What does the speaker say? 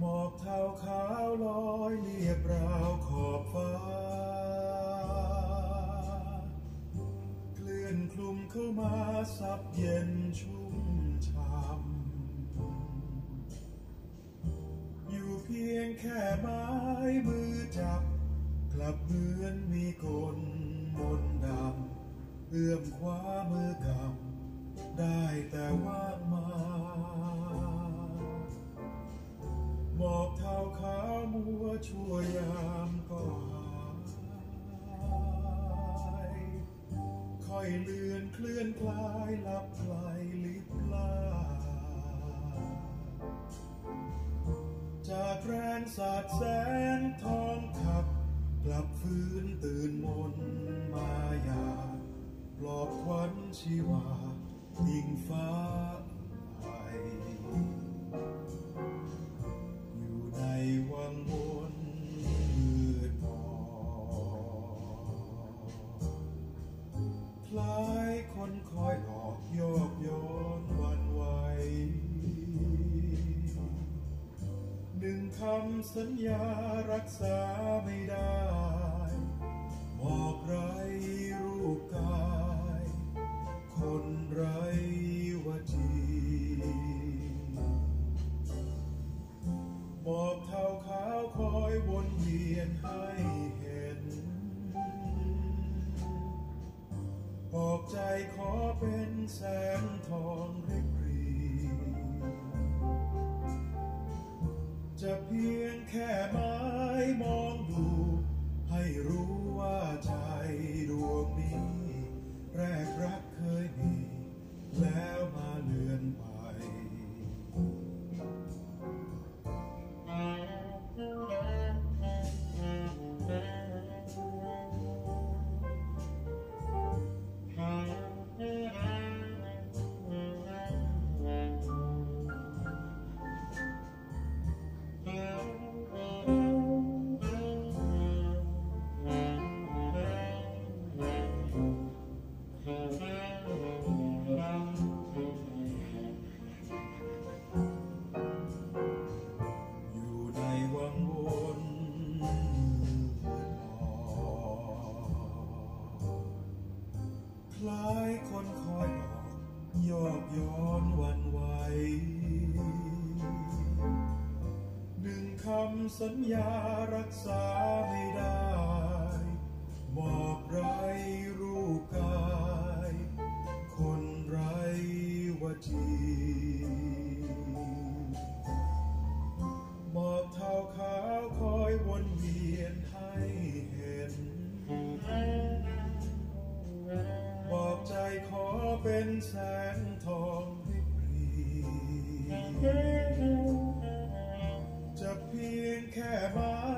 หมอกเทาขาวลอยเรียบราวขอบฟ้าเคลื่อนคลุมเข้ามาซับเย็นชุ่มช่ำอยู่เพียงแค่ไม้มือจับกลับเหมือนมีกลมนต์ดำเอื้อมคว้ามือกำได้แต่ว่างมาหมอกเทาขาวมัวชั่วยามก็หายค่อยเลื่อนเคลื่อนคลายลับไหลลิบลาจากแรงสาดแสงทองขับกลับฟื้นตื่นมนมายาปลอบขวัญชีวายิ่งฟ้าไปอยู่ในวังวนมืดมนคล้ายคนคอยหลอกโยกโยนวันไหวหนึ่งคำสัญญารักษาไม่ได้บอกไร้รูปกายคนไร้วจีหมอกเทาขาวคอยวนเวียนให้เห็นบอกใจขอเป็นแสงทองเรียบรีจะเพียงแค่ไม้มองดูให้รู้ว่าใจดวงนี้แรกรักเคยมีแล้วมาเลือนไปคล้ายคนคอยหลอกโยกย้อนวันไหวหนึ่งคำสัญญารักษาไม่ได้บอกไร้รูปกายคนไร้วจีหมอกเทาขาวคอยวนเวียนให้เห็นบอกใจขอเป็นแสงทองริบรีจะเพียงแค่ไม้